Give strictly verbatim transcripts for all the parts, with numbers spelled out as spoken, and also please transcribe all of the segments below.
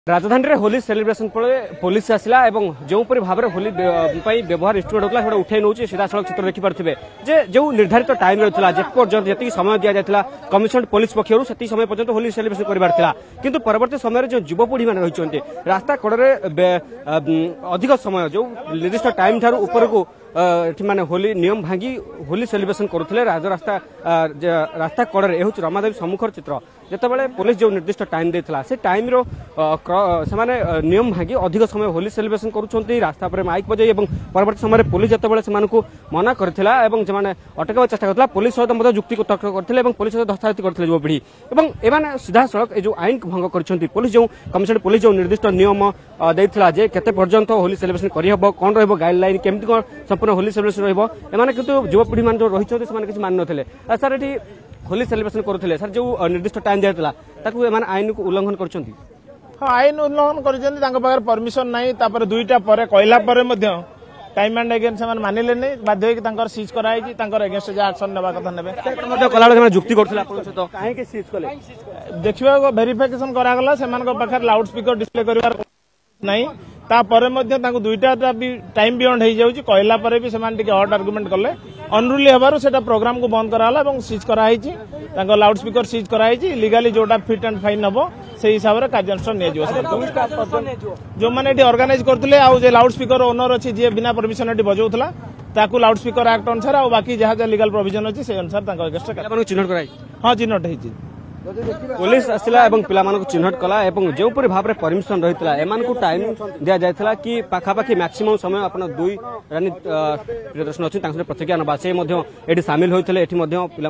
राजधानी रे Holi celebration police आसला एवं जो भाव में होली व्यवहार इंस्ट्रुमेंट होता है उठाई नौ सीधा सड़क चित्र देखिपे जे जो निर्धारित टाइम रहा जेपर्यंत जी समय दि जाता कमिशनरेट पुलिस पक्षर से समय पर्यंत होली सेलिब्रेशन करार किंतु परवर्ती समय जो युवपीढ़ी मैंने रही रास्ता कड़े अधिक समय जो निर्दिष्ट टाइम ठार ऊपर को माने होली नियम भांगी होली सेलिब्रेशन करुले राजरास्ता रास्ता कड़े यह रमादेवी सम्मुखर चित्र जितेबाला पुलिस जो निर्दिष्ट टाइम देता से टाइम रो से नियम भांगी अधिक समय होली सेलिब्रेशन करुँच रास्ता पर माइक बजाई परवर्त समय पुलिस जितेबाला से मना करथिला एवं से अटकावा चेष्टा करथिला पुलिस सहित युक्ति तर्क करथिले पुलिस सहित धस्ताधस्ती करथिले युवपीढ़ी एवं एमाने सीधा सड़क जो आईन भंग करछंती पुलिस जो कमिशनरेट पुलिस जो निर्दिष्ट नियम देथिला जे केते पर्यंत होली सेलिब्रेशन करहब कौन रहिबो गाइडलाइन केमती कौन संपूर्ण होली सेलिब्रेशन रहिबो एमाने किंतु युवपीढ़ी मान जो रहिछंती से किछि मान नथिले सर एठी होली सेलिब्रेशन करुले सर जो निर्दिष्ट टाइम दिया ताकू एमाने आईन को उल्लंघन करछंती हाँ आईन उल्लंघन कर परमिशन नहीं तापर दुईटा पर कहला पर मध्य टाइम एंड अगेन से मानिले नहीं बाध्य होकी तांकर सीज कराई जी तांकर अगेंस्ट जे एक्शन नेबा कथा नेबे मध्य कला जे जुक्ति करथिला पुलिस तो काहे के सीज कले देखिबा वेरिफिकेशन करा गला से मान को पाखर लाउड स्पीकर डिस्प्ले करिवार नहीं तापर मध्य तांको दुईटा भी टाइम बियॉन्ड हो जाउची कहला पर भी सेमान टिके हॉट आर्गुमेंट कले अनरूली हबारु सेटा प्रोग्राम को बंद कराला एवं सीज कराई छी तांको लाउड स्पीकर सीज कराई छी लीगली जोटा फिट एंड फाइन हबो से हिसाब रे कार्यानुष्ठान ने जो जो माने एटी ऑर्गेनाइज करथले आ जे लाउड स्पीकर ओनर अछि जे बिना परमिशन एटी बजाउथला ताकू लाउड स्पीकर एक्ट अनुसार आ बाकी जहा जे लीगल प्रोविजन अछि से अनुसार तांको अगेंस्ट का चिन्हट कराई हां चिन्हट है छी पुलिस आसला एवं पिला मानक चिन्हट कला एवं जो परि भाव रे परमिशन रहितला एमान को टाइम दिया जायतला कि पाखापाखी मैक्सिमम समय अपन दुई रानी प्रदर्शन अछि तांसरे प्रतिज्ञा नबा से मध्ये एठी शामिल होइतले एठी मध्ये पिला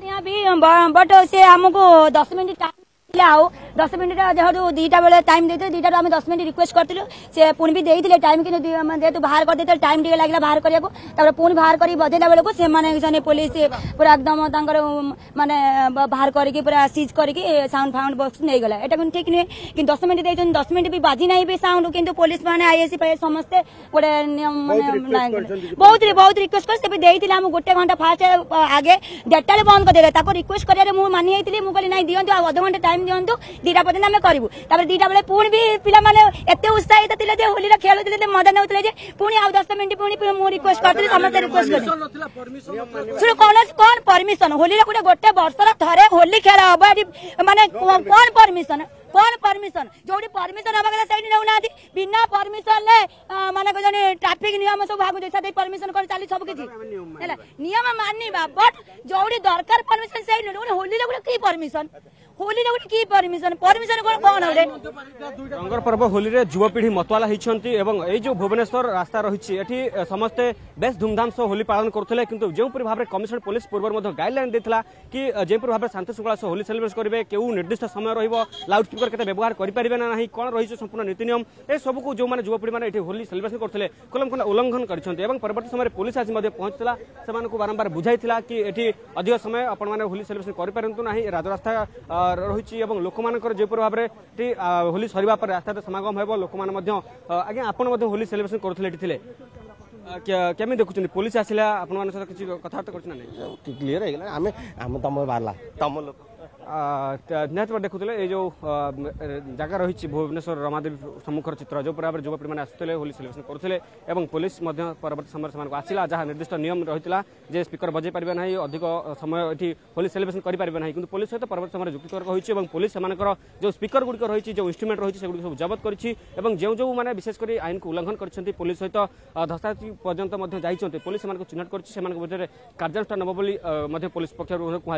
मानक बट से हमको दस मिनिट टाइम आओ दस मिनिट जो दीटा बेले टाइम देते दीटा आम दस मिनिट रिक्वेस्ट करथिलु से पुणी भी देइथिले टाइम कि जेहेतु बाहर कर देते टाइम टिके लागला बाहर करिया को तापर पुणी बाहर करी बजेला बेले को से माने पुलिस पूरा एकदम तांकर माने बाहर करके पूरा सीज करके साउंड फाउंड बॉक्स नहीं गला एटा ठीक नहीं कि दस मिनिट देइछन दस मिनिट भी बाजी नहीं भी साउंड किंतु पुलिस माने आईएससी पे समस्त गोटे नियम माने बहुत बहुत रिक्वेस्ट कर से भी देइथिले हम गोटे घंटा फास्ट आगे डेटा बंद कर देले ताको रिक्वेस्ट करिया मु मानि आइथिली मु कहली नहीं दियंतु आ आधा घंटा टाइम दियंतु दीटा पर्यंत आम करूँ तापर दीटा बेले पुणी भी पिला माने एते उत्साहित थिले जे होली खेलुଥିଲେ मजा नउଥିଲେ जे पुणी आ दस मिनिट पुणी मु रिक्वेस्ट करथि समस्त रिक्वेस्ट करथि सुनो कोन कोन परमिशन होली रे गोटे गोटे वर्षर थरे होली खेल हबो माने कोन परमिशन कौन परमिशन जो परमिशन हवा कला सही नौना बिना परमिशन ले माने को ट्रैफिक नियम सब भाग जैसा परमिशन कर चली सब किछि हैला नियम मानिबा बट जोडी दरकार परमिशन सही न होली रे की परमिशन होली रे की परमिशन परमिशन कोन कोन होले रंगर पर्व होली रे युवपीढ़ी मतवाला हिचंती एवं ए जो भुवनेश्वर रास्ता रहिछि एठी समस्त बेस धूमधाम से होली पालन करथले किंतु जो परि भाबरे कमिशनर पुलिस पूर्व मध्ये गाइडलाइन देथला कि जे परि भाबरे शांति शृंखला से होली सेलिब्रेट करिवे केउ निर्दिष्ट समय रहिबो लाउड स्पीकर केते व्यवहार करि परिबे ना नाही कोन रहिछ संपूर्ण नीति नियम ए सब को जो माने युवपीढ़ी माने एठी होली सेलिब्रेशन करथले कलम कला उल्लंघन करिसंती एवं परवर्ती समय पुलिस आसी मध्ये पहुंचला सेमान को बारंबार बुझाइथिला कि एठी अधिक समय अपन माने होली सेलिब्रेशन करि परंतु नाही राजरास्ता रहिछि एवं लोक मानकर जे परि भाबरे एठी होली सरिबा पर रास्ता समागम हेबो लोक मान मध्ये आगे आपण मध्ये होली सेलिब्रेशन करथले एठी थिले केमे देखुछन पुलिस आसिला आपण मान साथ किछि कथार्थ करछन नै क्लियर हे गेला हमें हम तम बारला तम लोक निहत देखुले ये जो जगह रही भुवनेश्वर रमादेवी सम्मुखर चित्र जो भाव युवपीढ़ी मैंने आसुले होली सेलिब्रेशन करते पुलिस परवर्त समय से आसला जहाँ निर्दिष्ट नियम रही जे स्पीकर बजे पारे ना अधिक समय ये होली सेलिब्रेशन करें ना कि पुलिस सहित परवर्त समय युक्ति तर्क होती पुलिस से जो स्पीकर गुड़िक रही जो इंस्ट्रुमेंट रही है सब जबत कर जो जो मैंने विशेषकर आईन को उल्लंघन कर पुलिस सहित धस्ताधस्ती पर्यंत जाइए पुलिस से चिन्हट कर कार्यानुष्ठान नब बोली पुलिस पक्ष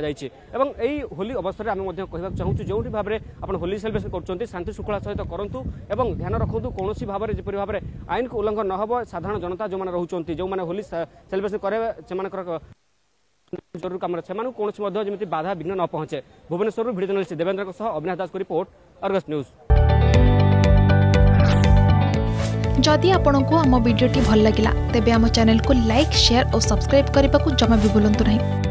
कहुई होली अवस्था आम कहवाक चाहूँ जो भाव में आप होली सेलिब्रेशन कर शांति श्रृंखला सहित करूँ और ध्यान रखु कौन भाव में जपरी भाव में आईन को उल्लंघन न हो साधारण जनता जो मैंने रोच जो मैंने होली सेलिब्रेशन करेंगे जरूर कम कौन जमी बाधा विघ्न न पहुंचे भुवनेश्वर वीडियो जर्नलिस्ट देवेंद्र अविनाश दास को रिपोर्ट अर्गस न्यूज। जदि आपंक आम भिडी भल लगा तेब आम चैनल को लाइक शेयर और सब्सक्राइब करने को जमा भी भूलु नहीं।